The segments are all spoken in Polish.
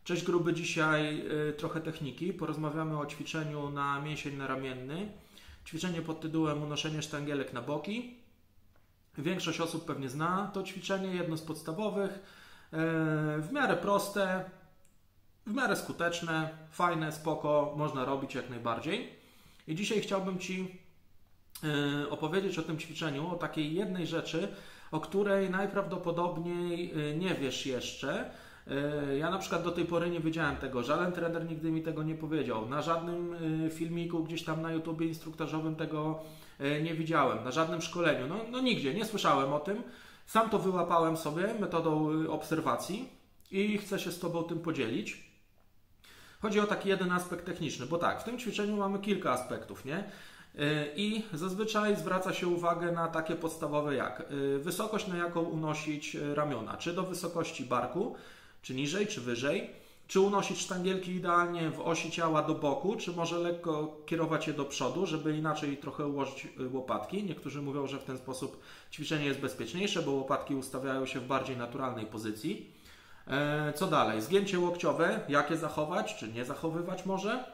Cześć gruby, dzisiaj trochę techniki. Porozmawiamy o ćwiczeniu na mięsień naramienny. Ćwiczenie pod tytułem unoszenie sztangielek na boki. Większość osób pewnie zna to ćwiczenie, jedno z podstawowych. W miarę proste, w miarę skuteczne, fajne, spoko, można robić jak najbardziej. I dzisiaj chciałbym Ci opowiedzieć o tym ćwiczeniu, o takiej jednej rzeczy, o której najprawdopodobniej nie wiesz jeszcze. Ja na przykład do tej pory nie wiedziałem tego, żaden trener nigdy mi tego nie powiedział. Na żadnym filmiku gdzieś tam na YouTubie instruktażowym tego nie widziałem, na żadnym szkoleniu. No nigdzie, nie słyszałem o tym. Sam to wyłapałem sobie metodą obserwacji i chcę się z Tobą tym podzielić. Chodzi o taki jeden aspekt techniczny, bo tak, w tym ćwiczeniu mamy kilka aspektów, nie? I zazwyczaj zwraca się uwagę na takie podstawowe jak wysokość, na jaką unosić ramiona, czy do wysokości barku, czy niżej, czy wyżej, czy unosić sztangielki idealnie w osi ciała do boku, czy może lekko kierować je do przodu, żeby inaczej trochę ułożyć łopatki. Niektórzy mówią, że w ten sposób ćwiczenie jest bezpieczniejsze, bo łopatki ustawiają się w bardziej naturalnej pozycji. Co dalej? Zgięcie łokciowe, jak je zachować, czy nie zachowywać może?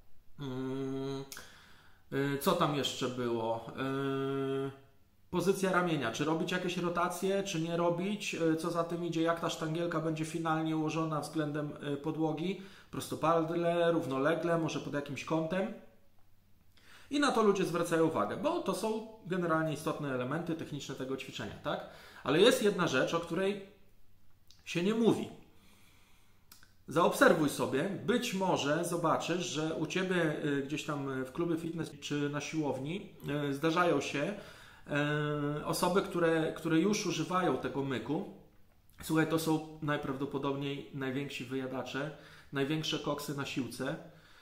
Co tam jeszcze było? Pozycja ramienia. Czy robić jakieś rotacje, czy nie robić? Co za tym idzie? Jak ta sztangielka będzie finalnie ułożona względem podłogi? Prostopadle, równolegle, może pod jakimś kątem? I na to ludzie zwracają uwagę, bo to są generalnie istotne elementy techniczne tego ćwiczenia, tak? Ale jest jedna rzecz, o której się nie mówi. Zaobserwuj sobie, być może zobaczysz, że u Ciebie gdzieś tam w klubie fitness czy na siłowni zdarzają się osoby, które już używają tego myku. Słuchaj, to są najprawdopodobniej najwięksi wyjadacze, największe koksy na siłce.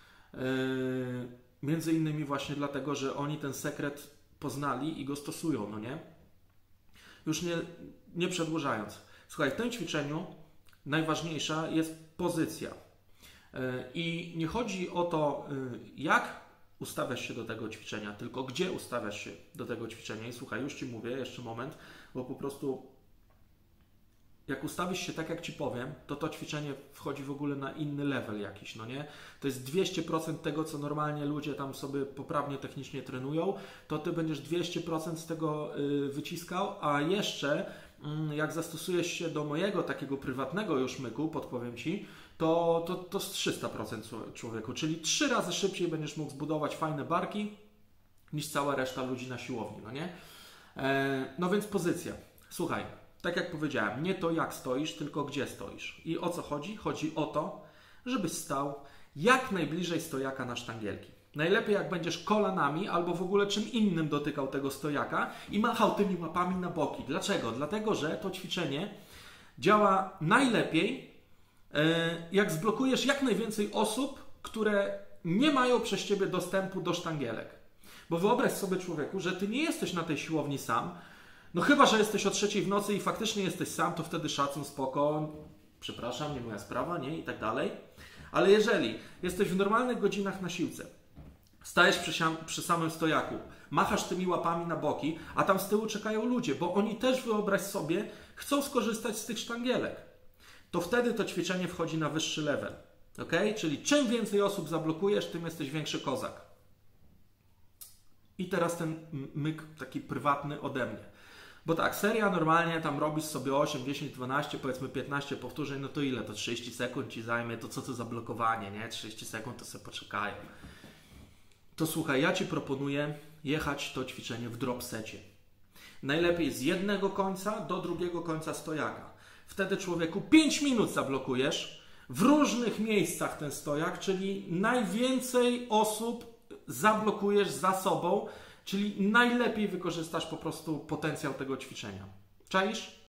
Między innymi właśnie dlatego, że oni ten sekret poznali i go stosują, no nie? Już nie przedłużając. Słuchaj, w tym ćwiczeniu najważniejsza jest pozycja. I nie chodzi o to, jak ustawiasz się do tego ćwiczenia, tylko gdzie ustawiasz się do tego ćwiczenia. I słuchaj, już Ci mówię, jeszcze moment, bo po prostu jak ustawisz się tak, jak Ci powiem, to ćwiczenie wchodzi w ogóle na inny level jakiś, no nie? To jest 200% tego, co normalnie ludzie tam sobie poprawnie technicznie trenują, to Ty będziesz 200% z tego wyciskał, a jeszcze jak zastosujesz się do mojego takiego prywatnego już myku, podpowiem Ci, to z 300% człowieku, czyli 3 razy szybciej będziesz mógł zbudować fajne barki niż cała reszta ludzi na siłowni, no nie? No więc pozycja. Słuchaj, tak jak powiedziałem, nie to jak stoisz, tylko gdzie stoisz. I o co chodzi? Chodzi o to, żebyś stał jak najbliżej stojaka na sztangielki. Najlepiej jak będziesz kolanami albo w ogóle czym innym dotykał tego stojaka i machał tymi łapami na boki. Dlaczego? Dlatego, że to ćwiczenie działa najlepiej, jak zblokujesz jak najwięcej osób, które nie mają przez Ciebie dostępu do sztangielek. Bo wyobraź sobie, człowieku, że Ty nie jesteś na tej siłowni sam, no chyba że jesteś o 3:00 w nocy i faktycznie jesteś sam, to wtedy szacun, spoko, przepraszam, nie moja sprawa, nie? I tak dalej. Ale jeżeli jesteś w normalnych godzinach na siłce, stajesz przy samym stojaku, machasz tymi łapami na boki, a tam z tyłu czekają ludzie, bo oni też, wyobraź sobie, chcą skorzystać z tych sztangielek. To wtedy to ćwiczenie wchodzi na wyższy level. Ok? Czyli czym więcej osób zablokujesz, tym jesteś większy kozak. I teraz ten myk taki prywatny ode mnie. Bo tak, seria normalnie tam robisz sobie 8, 10, 12, powiedzmy 15 powtórzeń, no to ile? To 30 sekund Ci zajmie, to co to za blokowanie, nie? 30 sekund to sobie poczekają. To słuchaj, ja Ci proponuję jechać to ćwiczenie w drop secie. Najlepiej z jednego końca do drugiego końca stojaka. Wtedy człowieku 5 minut zablokujesz w różnych miejscach ten stojak, czyli najwięcej osób zablokujesz za sobą, czyli najlepiej wykorzystasz po prostu potencjał tego ćwiczenia. Czaisz?